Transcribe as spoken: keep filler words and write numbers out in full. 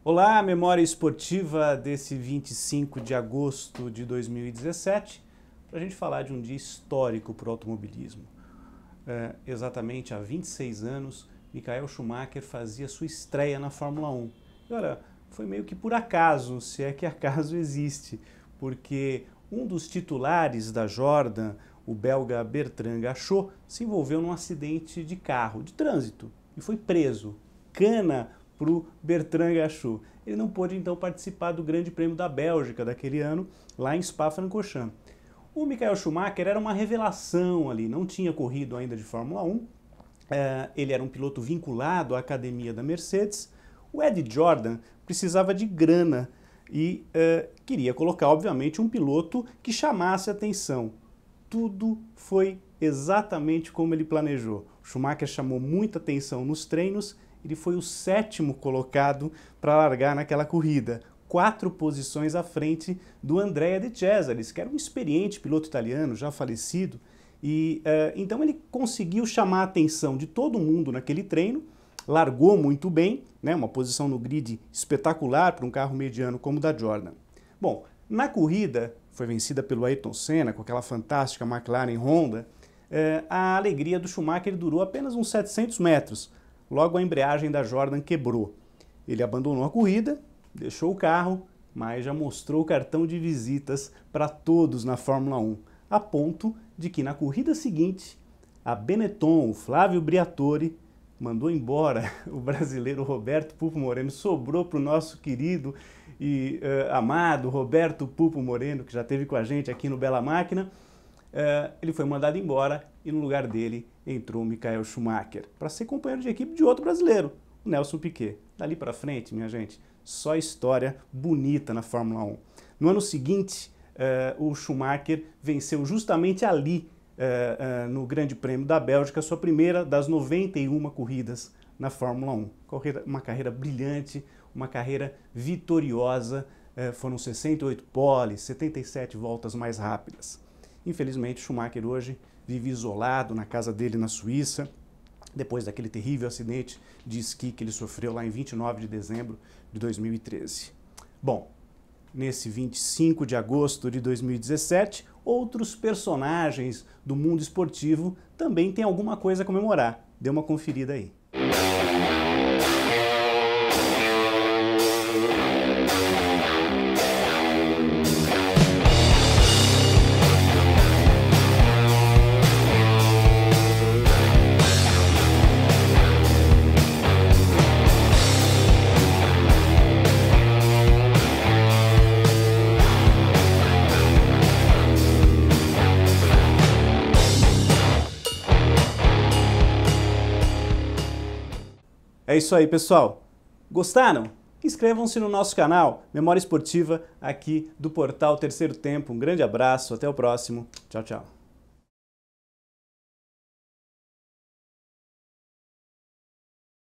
Olá, memória esportiva desse vinte e cinco de agosto de dois mil e dezessete, para a gente falar de um dia histórico para o automobilismo. É, exatamente há vinte e seis anos, Michael Schumacher fazia sua estreia na Fórmula um. E olha, foi meio que por acaso, se é que acaso existe, porque um dos titulares da Jordan, o belga Bertrand Gachot, se envolveu num acidente de carro, de trânsito, e foi preso. Cana para o Bertrand Gachot. Ele não pôde então participar do Grande Prêmio da Bélgica daquele ano, lá em Spa-Francorchamps. O Michael Schumacher era uma revelação ali, não tinha corrido ainda de Fórmula um, é, ele era um piloto vinculado à academia da Mercedes. O Ed Jordan precisava de grana e é, queria colocar, obviamente, um piloto que chamasse atenção. Tudo foi exatamente como ele planejou. O Schumacher chamou muita atenção nos treinos. Ele foi o sétimo colocado para largar naquela corrida, quatro posições à frente do Andrea De Cesaris, que era um experiente piloto italiano, já falecido, e uh, então ele conseguiu chamar a atenção de todo mundo naquele treino, largou muito bem, né, uma posição no grid espetacular para um carro mediano como o da Jordan. Bom, na corrida, foi vencida pelo Ayrton Senna, com aquela fantástica McLaren Honda, uh, a alegria do Schumacher durou apenas uns setecentos metros, logo a embreagem da Jordan quebrou. Ele abandonou a corrida, deixou o carro, mas já mostrou o cartão de visitas para todos na Fórmula um, a ponto de que na corrida seguinte, a Benetton, o Flávio Briatore, mandou embora o brasileiro Roberto Pupo Moreno, sobrou para o nosso querido e uh, amado Roberto Pupo Moreno, que já esteve com a gente aqui no Bela Máquina. Uh, ele foi mandado embora e no lugar dele entrou o Michael Schumacher para ser companheiro de equipe de outro brasileiro, o Nelson Piquet. Dali para frente, minha gente, só história bonita na Fórmula um. No ano seguinte, uh, o Schumacher venceu justamente ali, uh, uh, no Grande Prêmio da Bélgica, sua primeira das noventa e uma corridas na Fórmula um. Corrida, uma carreira brilhante, uma carreira vitoriosa, uh, foram sessenta e oito poles, setenta e sete voltas mais rápidas. Infelizmente, Schumacher hoje vive isolado na casa dele na Suíça, depois daquele terrível acidente de esqui que ele sofreu lá em vinte e nove de dezembro de dois mil e treze. Bom, nesse vinte e cinco de agosto de dois mil e dezessete, outros personagens do mundo esportivo também têm alguma coisa a comemorar. Dê uma conferida aí. É isso aí, pessoal. Gostaram? Inscrevam-se no nosso canal Memória Esportiva aqui do portal Terceiro Tempo. Um grande abraço, até o próximo. Tchau, tchau.